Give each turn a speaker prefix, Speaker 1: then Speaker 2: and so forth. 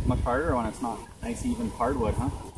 Speaker 1: Much harder when it's not nice even hardwood, huh?